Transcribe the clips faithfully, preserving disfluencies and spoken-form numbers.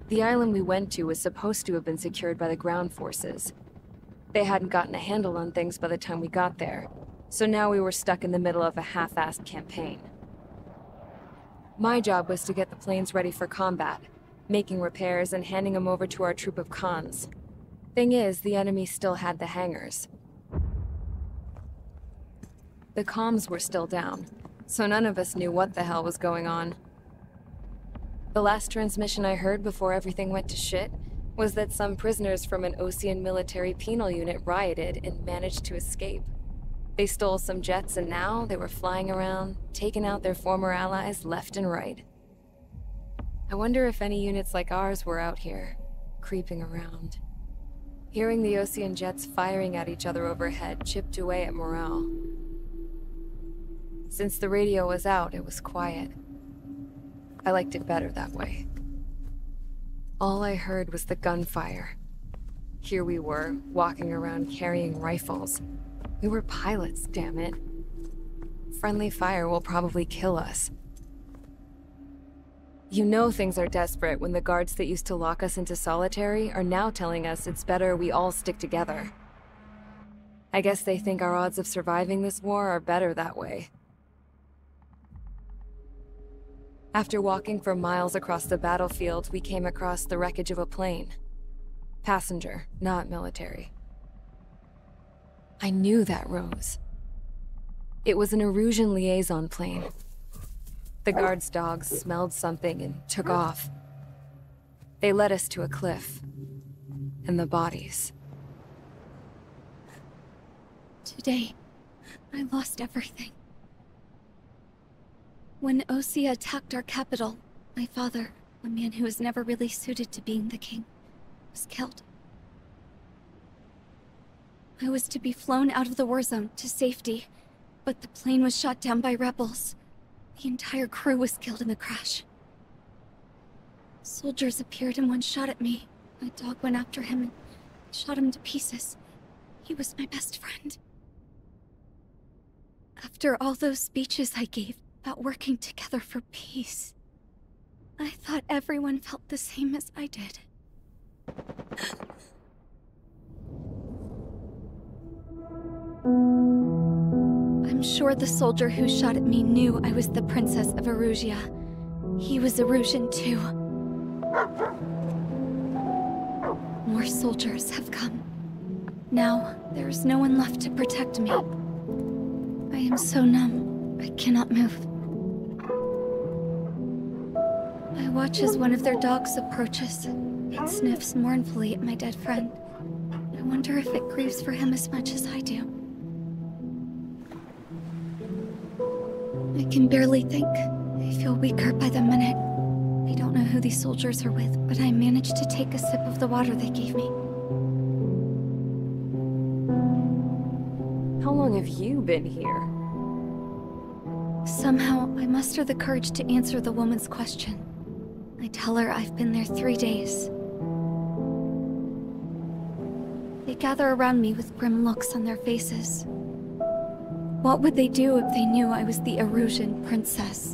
The island we went to was supposed to have been secured by the ground forces. They hadn't gotten a handle on things by the time we got there, so now we were stuck in the middle of a half-assed campaign. My job was to get the planes ready for combat, making repairs and handing them over to our troop of cons. Thing is, the enemy still had the hangars. The comms were still down, so none of us knew what the hell was going on. The last transmission I heard before everything went to shit was that some prisoners from an Osean military penal unit rioted and managed to escape. They stole some jets and now they were flying around, taking out their former allies left and right. I wonder if any units like ours were out here, creeping around. Hearing the Osean jets firing at each other overhead chipped away at morale. Since the radio was out, it was quiet. I liked it better that way. All I heard was the gunfire. Here we were, walking around carrying rifles. We were pilots, damn it. Friendly fire will probably kill us. You know things are desperate when the guards that used to lock us into solitary are now telling us it's better we all stick together. I guess they think our odds of surviving this war are better that way. After walking for miles across the battlefield, we came across the wreckage of a plane. Passenger, not military. I knew that rose. It was an Erusian liaison plane. The guard's dogs smelled something and took off. They led us to a cliff. And the bodies. Today, I lost everything. When Osea attacked our capital, my father, a man who was never really suited to being the king, was killed. I was to be flown out of the war zone to safety, but the plane was shot down by rebels. The entire crew was killed in the crash. Soldiers appeared and one shot at me. My dog went after him and shot him to pieces. He was my best friend. After all those speeches I gave about working together for peace, I thought everyone felt the same as I did. I'm sure the soldier who shot at me knew I was the Princess of Erusia. He was Erusian too. More soldiers have come. Now, there is no one left to protect me. I am so numb, I cannot move. I watch as one of their dogs approaches. It sniffs mournfully at my dead friend. I wonder if it grieves for him as much as I do. I can barely think. I feel weaker by the minute. I don't know who these soldiers are with, but I managed to take a sip of the water they gave me. How long have you been here? Somehow, I muster the courage to answer the woman's question. I tell her I've been there three days. They gather around me with grim looks on their faces. What would they do if they knew I was the Erusian princess?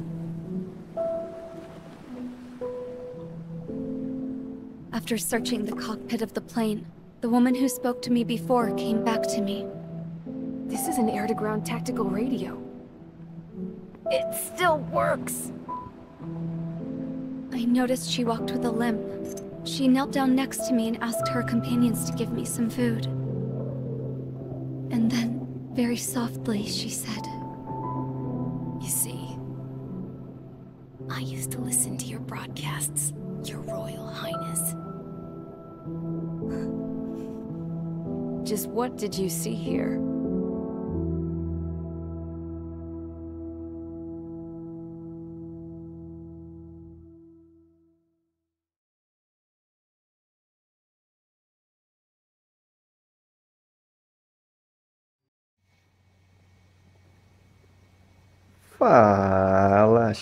After searching the cockpit of the plane, the woman who spoke to me before came back to me. This is an air-to-ground tactical radio. It still works! I noticed she walked with a limp. She knelt down next to me and asked her companions to give me some food. And then, very softly, she said, You see, I used to listen to your broadcasts, Your Royal Highness. Just what did you see here? Fala,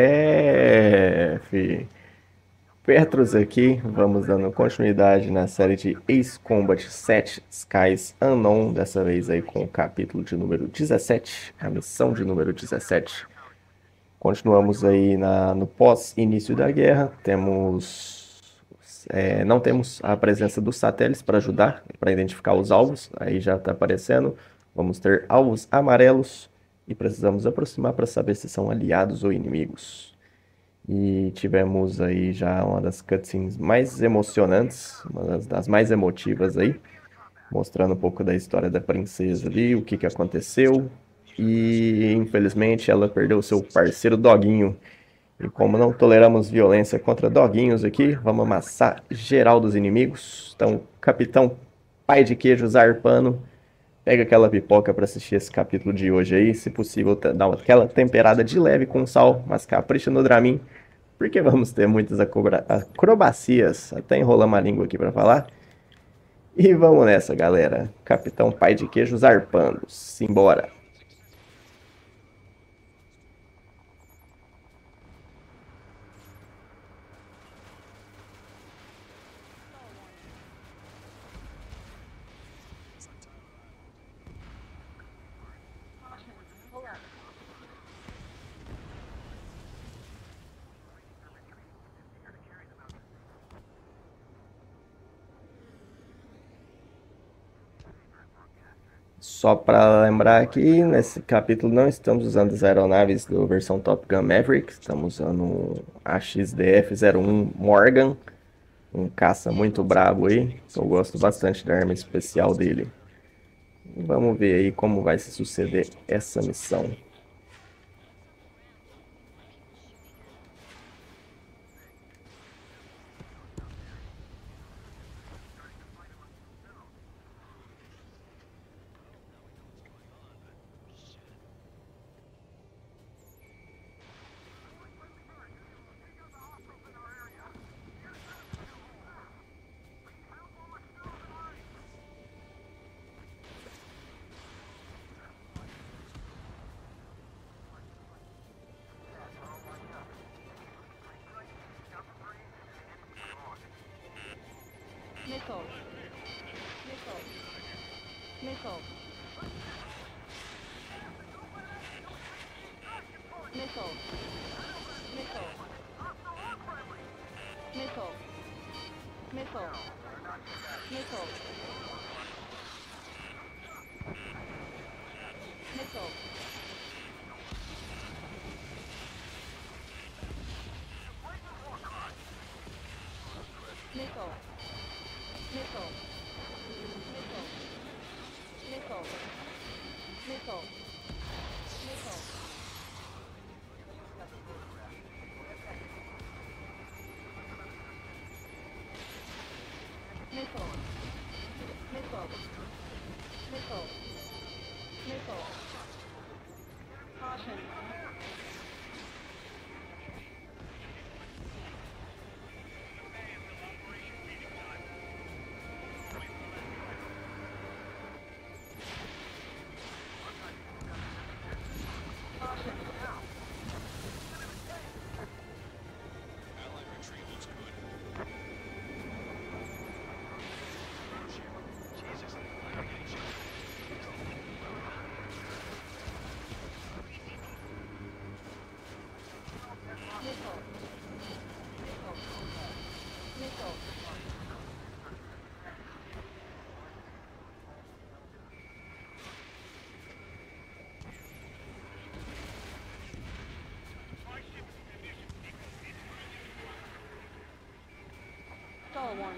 chefe! Petros aqui, vamos dando continuidade na série de Ace Combat sete Skies Unknown, dessa vez aí com o capítulo de número dezessete, a missão de número dezessete. Continuamos aí na, no pós-início da guerra, temos mas é, não temos a presença dos satélites para ajudar, para identificar os alvos. Aí já está aparecendo. Vamos ter alvos amarelos e precisamos aproximar para saber se são aliados ou inimigos. E tivemos aí já uma das cutscenes mais emocionantes, uma das, das mais emotivas aí, mostrando um pouco da história da princesa ali, o que que aconteceu. E infelizmente ela perdeu seu parceiro Doguinho. E como não toleramos violência contra doguinhos aqui, vamos amassar geral dos inimigos. Então, Capitão Pai de Queijo Zarpano, pega aquela pipoca para assistir esse capítulo de hoje aí. Se possível, dá aquela temperada de leve com sal, mas capricha no Dramin, porque vamos ter muitas acrobacias. Até enrolamos a língua aqui para falar. E vamos nessa, galera. Capitão Pai de Queijo Zarpando. Simbora. Só para lembrar aqui, nesse capítulo não estamos usando as aeronaves da versão Top Gun Maverick, estamos usando a X D F zero um Morgan, um caça muito brabo aí, eu gosto bastante da arma especial dele. E vamos ver aí como vai se suceder essa missão. Missile. Missile. Missile. Missile. Missile. Missile. Missile. Missile. Missile. Missile. Missile. Missile. Missile. Missile. Missile. Missile. Missile. Missile. Caution. Stall warning.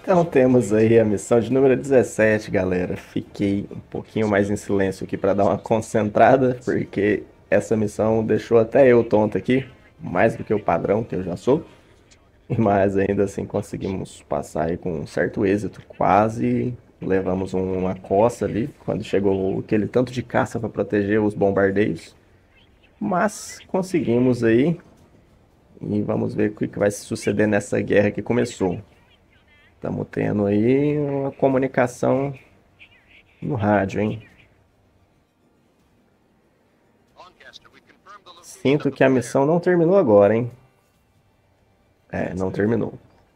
Então temos aí a missão de número dezessete, galera. Fiquei um pouquinho mais em silêncio aqui para dar uma concentrada, porque essa missão deixou até eu tonto aqui, mais do que o padrão que eu já sou. Mas ainda assim conseguimos passar aí com um certo êxito, quase levamos uma coça ali, quando chegou aquele tanto de caça para proteger os bombardeios. Mas conseguimos aí, e vamos ver o que vai suceder nessa guerra que começou. Estamos tendo aí uma comunicação no rádio, hein? Sinto que a missão não terminou agora, hein? É, não terminou.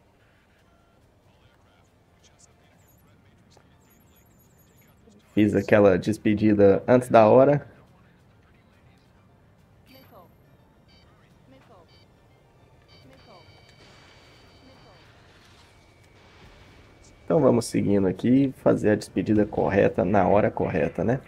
Fiz aquela despedida antes da hora. Então vamos seguindo aqui, fazer a despedida correta na hora correta, né?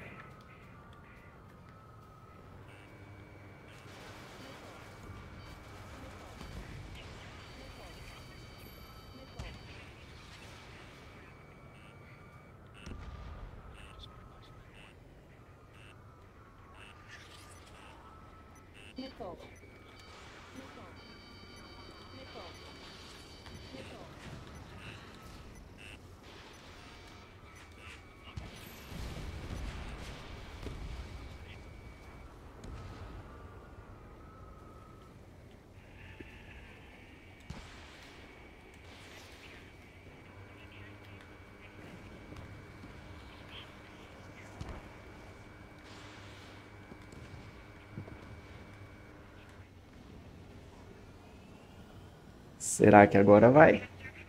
Será que agora vai?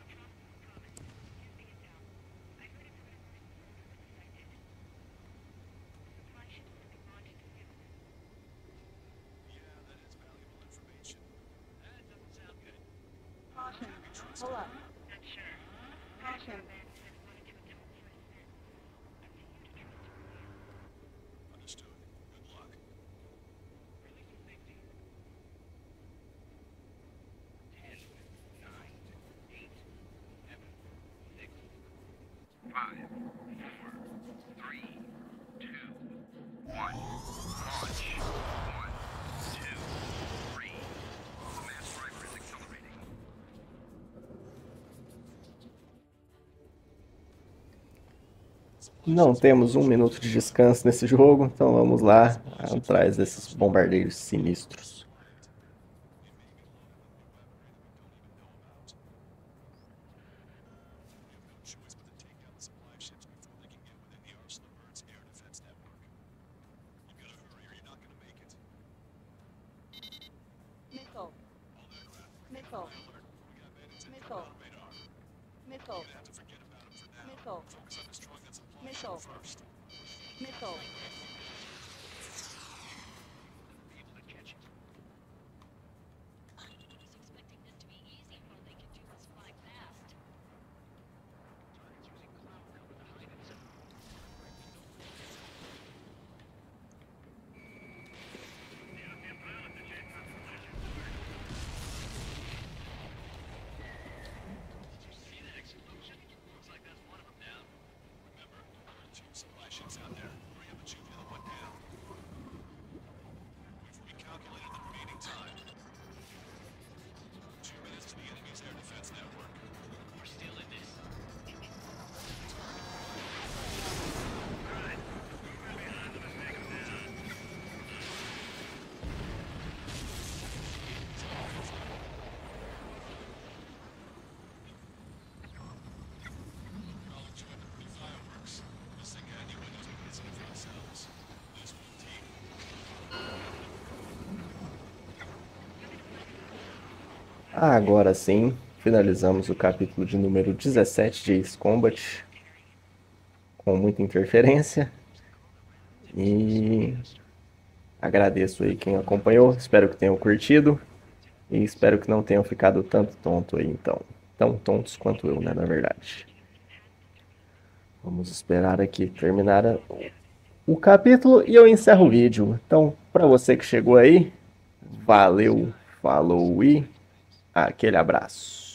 Pull up. Action. Não temos um minuto de descanso nesse jogo, então vamos lá atrás desses bombardeiros sinistros. Missile. Missile. Missile. Missile. Missile. Missile. Missile. Agora sim, finalizamos o capítulo de número dezessete de Ace Combat, com muita interferência, e agradeço aí quem acompanhou, espero que tenham curtido, e espero que não tenham ficado tanto tonto aí então, tão tontos quanto eu, né, na verdade. Vamos esperar aqui terminar a- o capítulo e eu encerro o vídeo. Então, para você que chegou aí, valeu, falou e aquele abraço.